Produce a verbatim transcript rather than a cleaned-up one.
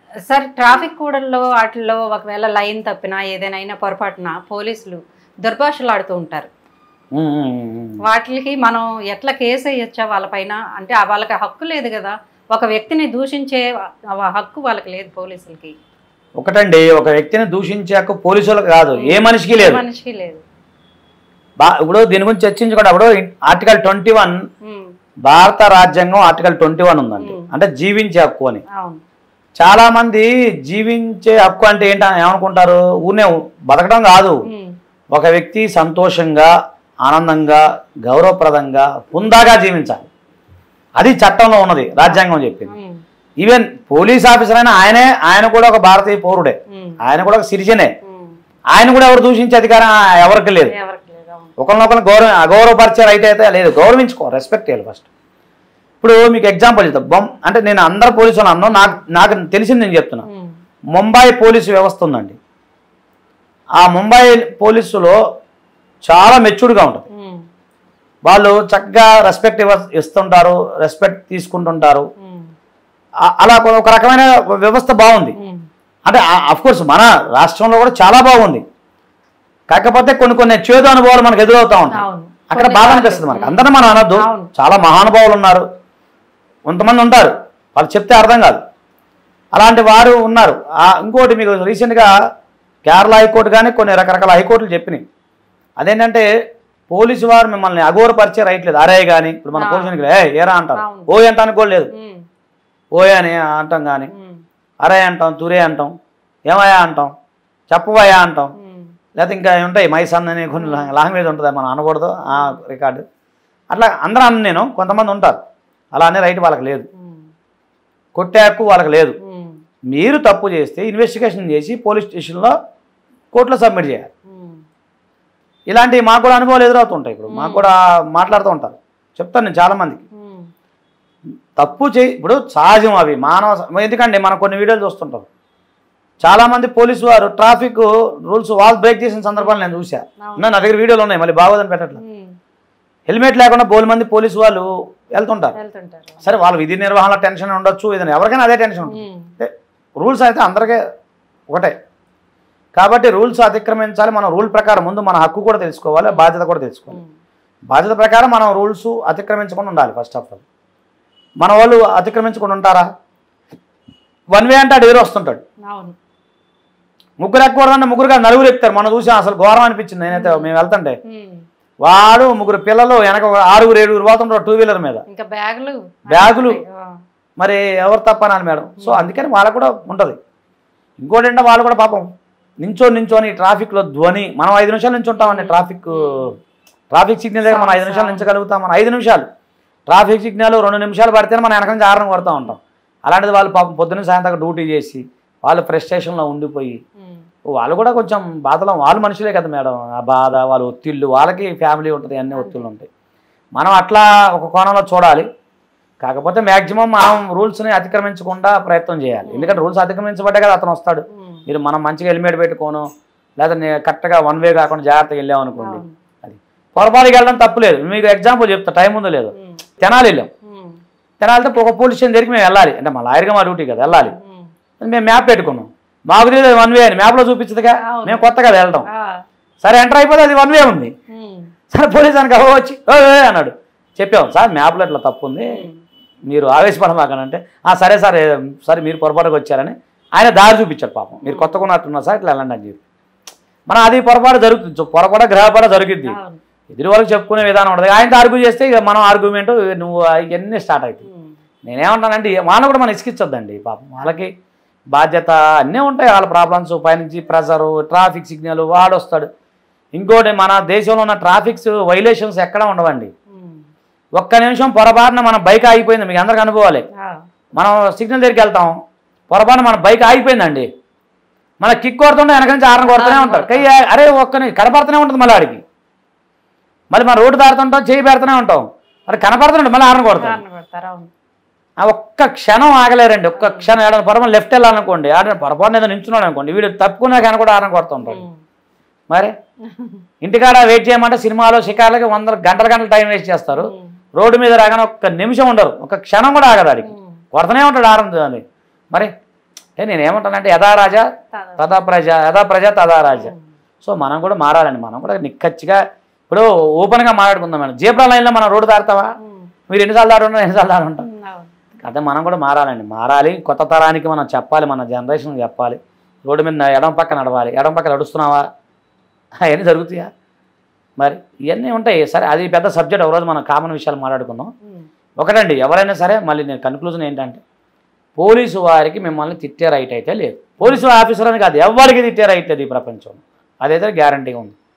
Sir traffic కూడల్లో వాటిల్లో ఒకవేళ line తప్పినా ఏదైనా పొరపాటున పోలీసులు దుర్భాషలాడుతూ ఉంటారు. వాటికి మనం ఎట్లా కేసు వేయచ్చా వాళ్ళపైన? అంటే వాళ్ళకి హక్కు లేదు కదా, ఒక వ్యక్తిని దూషించే హక్కు వాళ్ళకి లేదు పోలీసులకి. ఒకటండి, ఒక వ్యక్తిని దూషించే హక్కు పోలీసులకు కాదు, ఏ మనిషికి లేదు. మనిషికి లేదు. బా ఇప్పుడు దీని గురించి చర్చించుకోండి. అప్పుడు ఆర్టికల్ ట్వంటీ వన్ భారత రాజ్యాంగం ఆర్టికల్ ట్వంటీ వన్ ఉందండి, అంటే జీవించే హక్కు అని. చాలా మంది జీవించే హక్కు అంటే ఏంటి ఏమనుకుంటారు, ఊనే బతకడం కాదు, ఒక వ్యక్తి సంతోషంగా ఆనందంగా గౌరవప్రదంగా హుందాగా జీవించాలి, అది చట్టంలో ఉన్నది, రాజ్యాంగం చెప్పింది. ఈవెన్ పోలీస్ ఆఫీసర్ అయినా ఆయనే, ఆయన కూడా ఒక భారతీయ పౌరుడే, ఆయన కూడా ఒక సిటిజనే, ఆయన కూడా ఎవరు దూషించే అధికారం ఎవరికి లేదు. ఒకరినొకరిని గౌరవ అగౌరవపరిచే రైట్ అయితే లేదు, గౌరవించుకో, రెస్పెక్ట్ చేయాలి ఫస్ట్. ఇప్పుడు మీకు ఎగ్జాంపుల్ చెప్తా. బొమ్ అంటే నేను అందరు పోలీసులు అన్నాను, నాకు నాకు తెలిసింది నేను చెప్తున్నా. ముంబై పోలీసు వ్యవస్థ ఉందండి, ఆ ముంబై పోలీసులో చాలా మెచ్యూర్డ్గా ఉంటుంది. వాళ్ళు చక్కగా రెస్పెక్ట్ ఇవ్వ ఇస్తుంటారు, రెస్పెక్ట్ తీసుకుంటుంటారు. అలా ఒక రకమైన వ్యవస్థ బాగుంది. అంటే అఫ్కోర్స్ మన రాష్ట్రంలో కూడా చాలా బాగుంది, కాకపోతే కొన్ని కొన్ని చేదు అనుభవాలు మనకు ఎదురవుతూ ఉంటాయి. అక్కడ బాధ అనిపిస్తుంది మనకు. అందరూ మనం అనొద్దు, చాలా మహానుభావులు ఉన్నారు, కొంతమంది ఉంటారు వాళ్ళు చెప్తే అర్థం కాదు, అలాంటి వారు ఉన్నారు. ఇంకోటి మీకు రీసెంట్గా కేరళ హైకోర్టు కానీ కొన్ని రకరకాల హైకోర్టులు చెప్పినాయి, అదేంటంటే పోలీసు వారు మిమ్మల్ని అగౌరవపరిచే రైట్ లేదు. అరే కానీ ఇప్పుడు మన పోలీసునికి ఏ ఏరా అంటారు, ఓ అంట అనుకోలేదు, ఓయే అని అంటాం, కానీ అరే అంటాం, తురే అంటాం, ఏమయ్యా అంటాం, చెప్పవయ్యా అంటాం, లేకపోతే ఇంకా ఉంటాయి మైసన్ అని కొన్ని లాంగ్వేజ్ ఉంటుంది, మనం అనకూడదు ఆ రికార్డు. అట్లా అందరూ అన్న నేను, కొంతమంది ఉంటారు అలా అనే రైట్ వాళ్ళకి లేదు, కొట్టే హక్కు వాళ్ళకి లేదు. మీరు తప్పు చేస్తే ఇన్వెస్టిగేషన్ చేసి పోలీస్ స్టేషన్లో కోర్టులో సబ్మిట్ చేయాలి. ఇలాంటివి మాకు కూడా అనుభవాలు ఎదురవుతుంటాయి. ఇప్పుడు మాకు కూడా మాట్లాడుతూ ఉంటారు, చెప్తాను నేను చాలామందికి. తప్పు చేయి ఇప్పుడు సహజం అవి మానవ, ఎందుకంటే మనం కొన్ని వీడియోలు చూస్తుంటాం, చాలామంది పోలీసు వారు ట్రాఫిక్ రూల్స్ వాళ్ళు బ్రేక్ చేసిన సందర్భాలు నేను చూసా. నా దగ్గర వీడియోలు ఉన్నాయి, మళ్ళీ బాగోదని పెట్టట్లేదు. హెల్మెట్ లేకుండా బోలు మంది పోలీసు వాళ్ళు వెళ్తుంటారు. సరే వాళ్ళు విధి నిర్వహణ టెన్షన్ ఉండొచ్చు, ఏదైనా ఎవరికైనా అదే టెన్షన్ ఉంటుంది. రూల్స్ అయితే అందరికీ ఒకటే కాబట్టి రూల్స్ అతిక్రమించాలి. మనం రూల్ ప్రకారం ముందు మన హక్కు కూడా తెలుసుకోవాలి, బాధ్యత కూడా తెలుసుకోవాలి. బాధ్యత ప్రకారం మనం రూల్స్ అతిక్రమించకుండా ఉండాలి. ఫస్ట్ ఆఫ్ ఆల్ మన వాళ్ళు అతిక్రమించకుండా ఉంటారా? వన్ వే అంటే అటు ఎదురు వస్తుంటాడు, ముగ్గురు ఎక్కకూడదంటే ముగ్గురుగా నలుగురు ఎక్కుతారు. మనం చూసాం, అసలు ఘోరం అనిపించింది. నేనైతే మేము వెళ్తుంటే వాడు ముగ్గురు పిల్లలు వెనక ఆరుగురు ఏడుగురు పోతుంటారు టూ వీలర్ మీద, బ్యాగులు, మరి ఎవరు తప్పనాలి మేడం. సో అందుకని వాళ్ళకు కూడా ఉంటుంది. ఇంకోటి అంటే వాళ్ళు కూడా పాపం నించొని నించొని ట్రాఫిక్లో ధ్వని, మనం ఐదు నిమిషాలు నుంచి ఉంటామండి ట్రాఫిక్ ట్రాఫిక్ సిగ్నల్ దగ్గర మనం ఐదు నిమిషాలు నించగలుగుతాం. మనం ఐదు నిమిషాలు ట్రాఫిక్ సిగ్నల్ రెండు నిమిషాలు పడితేనే మనం వెనక నుంచి ఆరని కొడతా ఉంటాం. అలాంటిది వాళ్ళు పాపం పొద్దున్న సాయంత్రం డ్యూటీ చేసి వాళ్ళు ఫ్రస్ట్రేషన్లో ఉండిపోయి వాళ్ళు కూడా కొంచెం బాధలో, వాళ్ళు మనుషులే కదా మేడం, ఆ బాధ వాళ్ళ ఒత్తిళ్ళు, వాళ్ళకి ఫ్యామిలీ ఉంటుంది, అన్ని ఒత్తిళ్ళు ఉంటాయి. మనం అట్లా ఒక కోణంలో చూడాలి. కాకపోతే మ్యాక్సిమం మనం రూల్స్ని అతిక్రమించకుండా ప్రయత్నం చేయాలి. ఎందుకంటే రూల్స్ అతిక్రమించబట్టే కదా అతను వస్తాడు. మీరు మనం మంచిగా హెల్మెట్ పెట్టుకోను, లేదా కరెక్ట్గా వన్ వే కాకుండా జాగ్రత్తగా వెళ్ళామనుకోండి, అది పొరపాటుకి వెళ్ళడం తప్పులేదు. మీకు ఎగ్జాంపుల్ చెప్తా, టైం ఉందో లేదో. తెనాలి వెళ్ళాం, తెనాలితో ఒక పోలీస్ స్టేషన్ దగ్గరికి మేము వెళ్ళాలి, అంటే మా లాయర్గా మా డ్యూటీ కదా వెళ్ళాలి. మేము మ్యాప్ పెట్టుకున్నాం, మాకు తెలియదు వన్ వే అని, మ్యాప్లో చూపించదుగా, మేము కొత్తగా వెళ్ళటం. సరే ఎంటర్ అయిపోతే అది వన్ వే ఉంది. సరే పోలీస్ అని వచ్చి అన్నాడు, చెప్పాము సార్ మ్యాప్లో ఇట్లా తప్పు ఉంది, మీరు ఆవేశపడమాకనంటే సరే సరే సరే మీరు పొరపాటుకు వచ్చారని ఆయన దారి చూపించారు. పాపం మీరు కొత్తగా ఉన్నట్టున్నారు సార్, ఇట్లా వెళ్ళండి అని చెప్పి. మనం అది పొరపాటు జరుగుతుంది, పొరపాటు గ్రహపాటు జరుగుద్ది, ఎదురు వాళ్ళకి చెప్పుకునే విధానం ఉంటుంది. ఆయనతో ఆర్గ్యూ చేస్తే ఇక మనం ఆర్గ్యుమెంట్ నువ్వు ఇవన్నీ స్టార్ట్ అవుతాయి. నేనేమంటానంటే వాళ్ళని కూడా మనం ఇసుకిచ్చొద్దండి, పాపం వాళ్ళకి బాధ్యత అన్నీ ఉంటాయి, వాళ్ళ ప్రాబ్లమ్స్, పైనుంచి ప్రెషరు, ట్రాఫిక్ సిగ్నల్, వాడు వస్తాడు. ఇంకోటి మన దేశంలో ఉన్న ట్రాఫిక్స్ వైలేషన్స్ ఎక్కడ ఉండవండి. ఒక్క నిమిషం పొరపాటున మన బైక్ ఆగిపోయింది, మీకు అందరికి అనుభవాలే. మనం సిగ్నల్ దగ్గరికి వెళ్తాం, పొరపాటున మన బైక్ ఆగిపోయిందండి, మన కిక్ కొడుతుంటే వెనక నుంచి ఆరని కొడుతూనే ఉంటారు. కై అరే ఒక్కని కనపడుతూనే ఉంటుంది, మళ్ళీ ఆడికి మళ్ళీ మన రోడ్డు దాడుతుంటాం, చేయి పెడుతూనే ఉంటాం, అది కనపడుతుంటే మళ్ళీ ఆరని కొడతారు. ఆ ఒక్క క్షణం ఆగలేరండి, ఒక్క క్షణం ఏడైనా పొరపాటు లెఫ్ట్ వెళ్ళాలనుకోండి, ఆడ పొరపాటున ఏదో నించున్నాడు అనుకోండి, వీడు తప్పుకున్నా కానీ కూడా ఆరని కొడుతుంటాడు. మరి ఇంటికాడ వెయిట్ చేయమంటే సినిమాలో షికార్లకి వందల గంటల గంటలు టైం వేస్ట్ చేస్తారు, రోడ్డు మీద రాగానే ఒక్క నిమిషం ఉండరు, ఒక క్షణం కూడా ఆగదు, ఆడికి కొడతనే ఉంటాడు ఆరం. మరి అంటే నేను ఏమంటానంటే యథా రాజా తదా ప్రజ యథా ప్రజ తదా రాజా. సో మనం కూడా మారాలండి. మనం కూడా నిక్కచ్చిగా ఇప్పుడు ఓపెన్గా మాట్లాడుకుందాం. మేడం జీబ్రా లైన్లో మనం రోడ్డు దాడతావా? మీరు ఎన్నిసార్లు దాడుంటారు, ఎన్నిసార్లు దాడుంటాం. అదే మనం కూడా మారాలండి. మారాలి, కొత్త తరానికి మనం చెప్పాలి, మన జనరేషన్ చెప్పాలి. రోడ్డు మీద ఎడం పక్క నడవాలి, ఎడం పక్క నడుస్తున్నావా, అవన్నీ జరుగుతాయా? మరి ఇవన్నీ ఉంటాయి. సరే, అది పెద్ద సబ్జెక్ట్. ఒకరోజు మనం కామన్ విషయాలు మాట్లాడుకుందాం. ఒకటండి, ఎవరైనా సరే, మళ్ళీ నేను కన్క్లూజన్ ఏంటంటే, పోలీసు వారికి మిమ్మల్ని తిట్టే రైట్ అయితే లేదు. పోలీసు ఆఫీసర్ అని కాదు, ఎవరికి తిట్టే రైట్ లేదు ఈ ప్రపంచంలో. అదైతే గ్యారంటీగా ఉంది.